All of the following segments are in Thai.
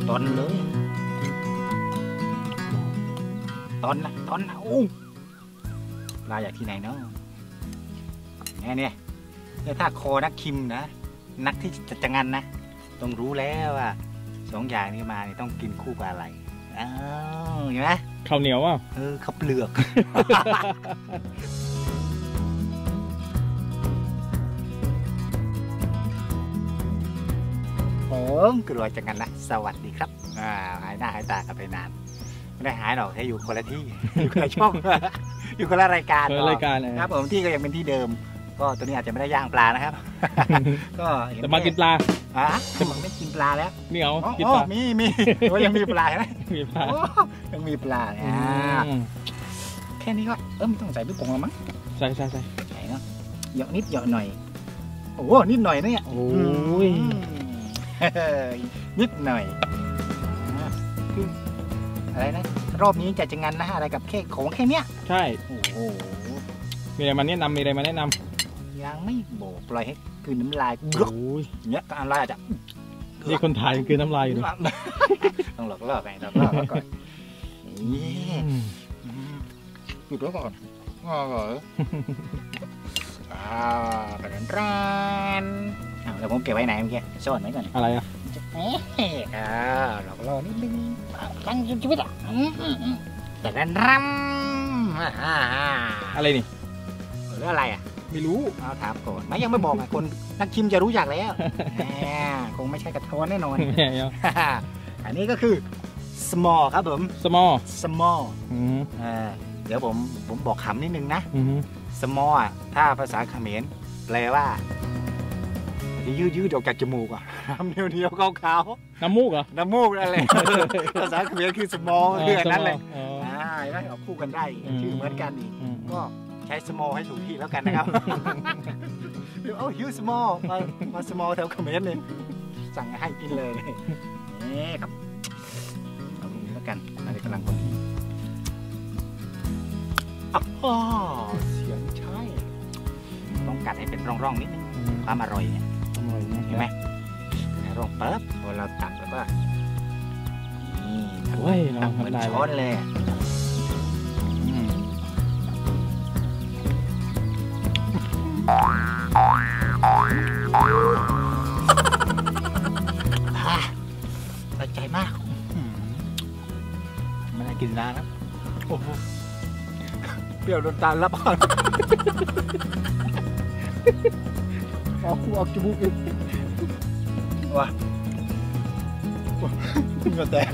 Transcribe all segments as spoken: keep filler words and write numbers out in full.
ตอนเลยตอนนะตอนนะอู้ปลาจากที่ไหนเนาะเนี่ยเนี่ยถ้าคอนักคิมนะนักที่จะจังงันนะต้องรู้แล้วว่าสองอย่างนี้มาเนี่ยต้องกินคู่กับอะไรอ้าวเห็นไหมข้าวเหนียวอ่ะเออข้าวเปลือกผมกลัวจังงันนะสวัสดีครับอ่าหายหน้าหายตากันไปนานไม่ได้หายหรอกแค่อยู่คนละที่อยู่คนละช่องอยู่คนละรายการคนละรายการครับผมที่ก็ยังเป็นที่เดิมก็ตัวนี้อาจจะไม่ได้ย่างปลานะครับก็แต่มากินปลาอ่ะมันไม่กินปลาแล้วมีเอากินปลามีมีว่ายังมีปลาไหมมีปลายังมีปลาอ่าแค่นี้ก็เออไม่ต้องใส่ลูกโป่งแล้วมั้งใส่ใส่ใส่ใส่เนาะเหยาะนิดเหยาะหน่อยโอ้นิดหน่อยนะเนี่ยโอ้ยนิดหน่อยคืออะไรนะรอบนี้จะจะงันนะอะไรกับแค่ของแค่เนี้ยใช่โอ้โหมีอะไรมาแนะนำมีอะไรมาแนะนำยังไม่บอกปล่อยให้คืนน้ำลายกรุ๊กเนี้ยอะไรอาจจะนี่คนถ่ายคืนน้ำลายอยู่ต้องหลอกล่อไปหลอกล่อก่อนนี่หยุดไว้ก่อนอ๋ออ่าเป็นร้านเดี๋ยวผมเก็บไว้ไหนเมื่อกี้ซ่อนไว้ก่อนอะไรอ่ะเอ๊ะอ่าหลอกล่อนิดนึงตั้งชีวิตอ่ะแต่กันรำอะไรนี่หรืออะไรอ่ะไม่รู้เอาถามก่อนไม่ยังไม่บอกอ่ะคนนักชิมจะรู้จักแล้วคงไม่ใช่กระท้อนแน่นอนอันนี้ก็คือ small ครับผม small small เดี๋ยวผมผมบอกคำนิดนึงนะ small อ่ะถ้าภาษาเขมรแปลว่าที่ยืดยืดออกจากจมูกอ่ะน้ำเนียวเนียวขาวๆน้ำมูกเหรอน้ำมูกอะไรภาษาเขมรคือ small คืออันนั้นเลยอ่าได้ออกคู่กันได้ชื่อเหมือนกันอีกก็ใช้ small ให้ถูกที่แล้วกันนะครับเดี๋ยวเอาฮิว small มามา small แถวเขมรเลยสั่งให้กินเลยนี่ครับเอาตรงนี้แล้วกันอะไรกำลังพอดีอ๋อเสียงใช่ต้องกัดให้เป็นร่องๆนิดนึงความอร่อยเนี่ยเห็นไหมร่องปั๊บพอเราตักแล้วก็นี่ตักเหมือนช้อนเลยสะใจมากไม่ได้กินนานแล้วโอ้โหเปรี้ยวโดนตาลับอ่อนออกคู่ออกจมูกอีกว้าเหงื่อแตก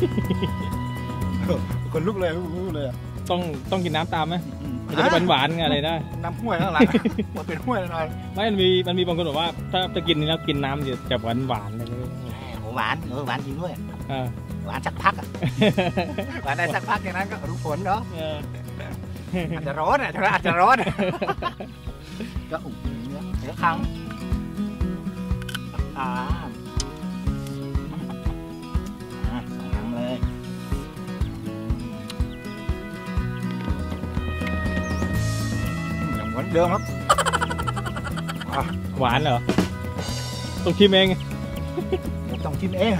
คนลุกเลยลุกเลยอ่ะต้องต้องกินน้ำตามไหมมันจะเป็นหวานอะไรได้น้ำห้วยข้างหลังมันเป็นห้วยหน่อยไม่มันมีมันมีบางคนบอกว่าถ้าจะกินนี่แล้วกินน้ำจะจะหวานหวานเลยหวานเออหวานจริงด้วยหวานสักพักอ่ะหวานได้สักพักอย่างนั้นก็รู้ผลเนาะอาจจะร้อนอ่ะอาจจะร้อนก็อุ่นเนื้อเนื้อครั้งอ่าสองครั้งเลยอย่างเหมือนเดิมครับหวานเหรอต้องชิมเองต้องชิมเอง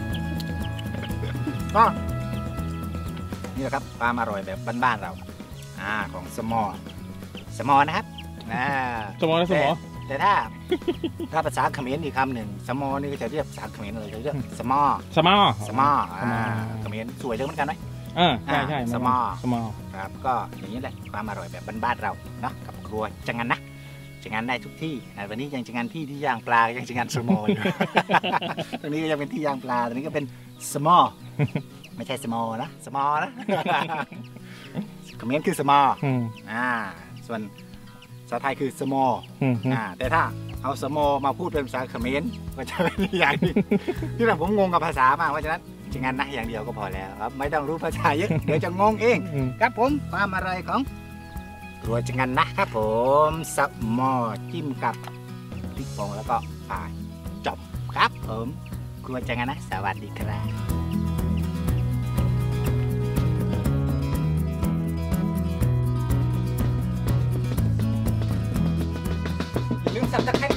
ก็นี่แหละครับความอร่อยแบบบ้านๆเราอ่าของสมอสมอนะครับนะสมอนะสมอแต่ถ้าถ้าภาษาเขมรอีกคำหนึ่งสมอนี่ก็จะเรียกภาษาเขมรเลยจะเรียกสมอสมอสมอเขมรสวยจังเหมือนกันไหมอ่าใช่ใช่สมอสมอครับก็อย่างนี้แหละความอร่อยแบบบ้านๆเราเนาะกับครัวจังงันนะจังงันได้ทุกที่วันนี้ยังจังงันที่ที่ย่างปลายังจังงันสมออยู่ตรงนี้ก็ยังเป็นที่ย่างปลาตรงนี้ก็เป็นสมอไม่ใช่สมอนะสมอนะเขมรคือสมออ่าส่วนภาษาไทยคือสมออ่าแต่ถ้าเอาสมอมาพูดเป็นภาษาเขมรก็จะเป็นอย่างนี้ที่เราผมงงกับภาษามากเพราะฉะนั้นจังงันนะอย่างเดียวก็พอแล้วครับไม่ต้องรู้ภาษาเยอะเดี๋ยวจะงงเองครับผมความอร่อยของครัวจังงันนะครับผมสมอจิ้มกับพริกป่นแล้วก็ปลาจบครับผมครัวจังงันนะสวัสดีครับลืมสับตะไคร้